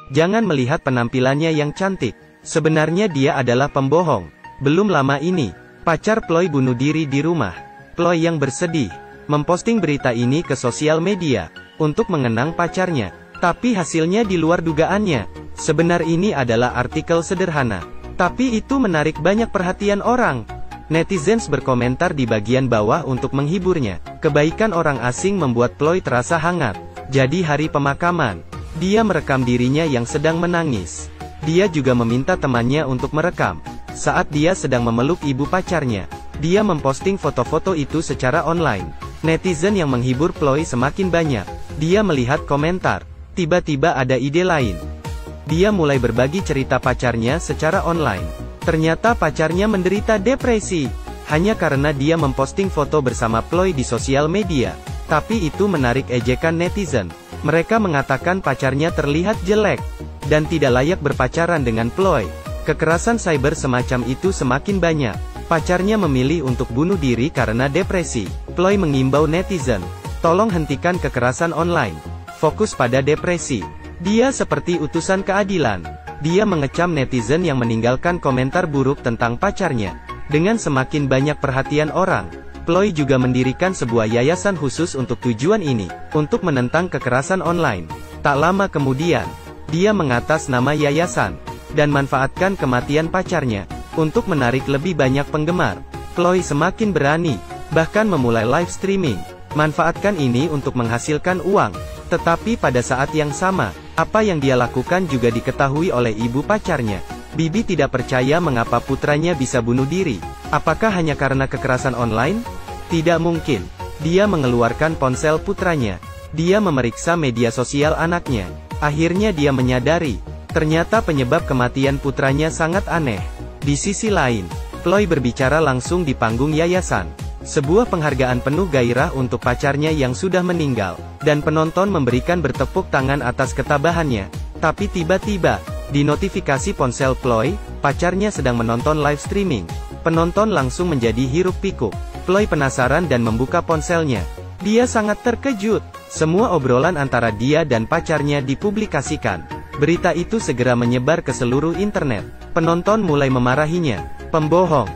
Jangan melihat penampilannya yang cantik. Sebenarnya dia adalah pembohong. Belum lama ini, pacar Ploy bunuh diri di rumah. Ploy yang bersedih, memposting berita ini ke sosial media, untuk mengenang pacarnya. Tapi hasilnya di luar dugaannya. Sebenarnya ini adalah artikel sederhana, tapi itu menarik banyak perhatian orang. Netizens berkomentar di bagian bawah untuk menghiburnya. Kebaikan orang asing membuat Ploy terasa hangat. Jadi hari pemakaman, dia merekam dirinya yang sedang menangis. Dia juga meminta temannya untuk merekam. Saat dia sedang memeluk ibu pacarnya, dia memposting foto-foto itu secara online. Netizen yang menghibur Ploy semakin banyak. Dia melihat komentar. Tiba-tiba ada ide lain. Dia mulai berbagi cerita pacarnya secara online. Ternyata pacarnya menderita depresi, hanya karena dia memposting foto bersama Ploy di sosial media. Tapi itu menarik ejekan netizen. Mereka mengatakan pacarnya terlihat jelek, dan tidak layak berpacaran dengan Ploy. Kekerasan cyber semacam itu semakin banyak. Pacarnya memilih untuk bunuh diri karena depresi. Ploy mengimbau netizen, tolong hentikan kekerasan online. Fokus pada depresi. Dia seperti utusan keadilan. Dia mengecam netizen yang meninggalkan komentar buruk tentang pacarnya. Dengan semakin banyak perhatian orang, Ploy juga mendirikan sebuah yayasan khusus untuk tujuan ini, untuk menentang kekerasan online. Tak lama kemudian, dia mengatas nama yayasan, dan manfaatkan kematian pacarnya, untuk menarik lebih banyak penggemar. Ploy semakin berani, bahkan memulai live streaming, manfaatkan ini untuk menghasilkan uang. Tetapi pada saat yang sama, apa yang dia lakukan juga diketahui oleh ibu pacarnya. Bibi tidak percaya mengapa putranya bisa bunuh diri. Apakah hanya karena kekerasan online? Tidak mungkin. Dia mengeluarkan ponsel putranya. Dia memeriksa media sosial anaknya. Akhirnya dia menyadari, ternyata penyebab kematian putranya sangat aneh. Di sisi lain, Ploy berbicara langsung di panggung yayasan. Sebuah penghargaan penuh gairah untuk pacarnya yang sudah meninggal, dan penonton memberikan bertepuk tangan atas ketabahannya. Tapi tiba-tiba, di notifikasi ponsel Ploy, pacarnya sedang menonton live streaming. Penonton langsung menjadi hiruk-pikuk. Ploy penasaran dan membuka ponselnya. Dia sangat terkejut. Semua obrolan antara dia dan pacarnya dipublikasikan. Berita itu segera menyebar ke seluruh internet. Penonton mulai memarahinya. Pembohong.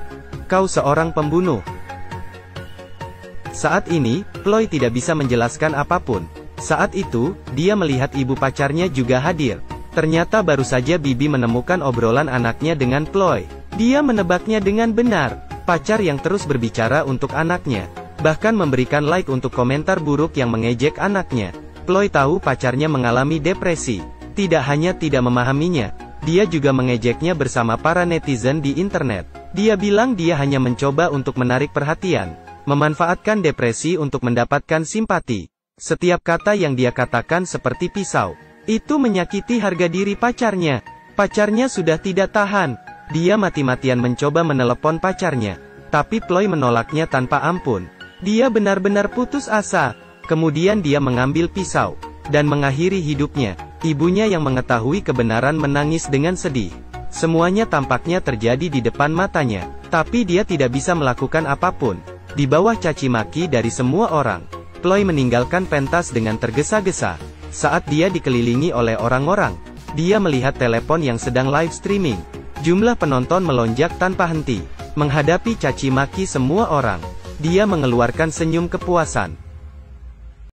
Kau seorang pembunuh. Saat ini, Ploy tidak bisa menjelaskan apapun. Saat itu, dia melihat ibu pacarnya juga hadir. Ternyata baru saja Bibi menemukan obrolan anaknya dengan Ploy. Dia menebaknya dengan benar. Pacar yang terus berbicara untuk anaknya, bahkan memberikan like untuk komentar buruk yang mengejek anaknya. Ploy tahu pacarnya mengalami depresi. Tidak hanya tidak memahaminya, dia juga mengejeknya bersama para netizen di internet. Dia bilang dia hanya mencoba untuk menarik perhatian, memanfaatkan depresi untuk mendapatkan simpati. Setiap kata yang dia katakan seperti pisau. Itu menyakiti harga diri pacarnya. Pacarnya sudah tidak tahan. Dia mati-matian mencoba menelepon pacarnya. Tapi Ploy menolaknya tanpa ampun. Dia benar-benar putus asa. Kemudian dia mengambil pisau, dan mengakhiri hidupnya. Ibunya yang mengetahui kebenaran menangis dengan sedih. Semuanya tampaknya terjadi di depan matanya. Tapi dia tidak bisa melakukan apapun. Di bawah caci maki dari semua orang, Ploy meninggalkan pentas dengan tergesa-gesa. Saat dia dikelilingi oleh orang-orang, dia melihat telepon yang sedang live streaming. Jumlah penonton melonjak tanpa henti. Menghadapi caci maki semua orang, dia mengeluarkan senyum kepuasan.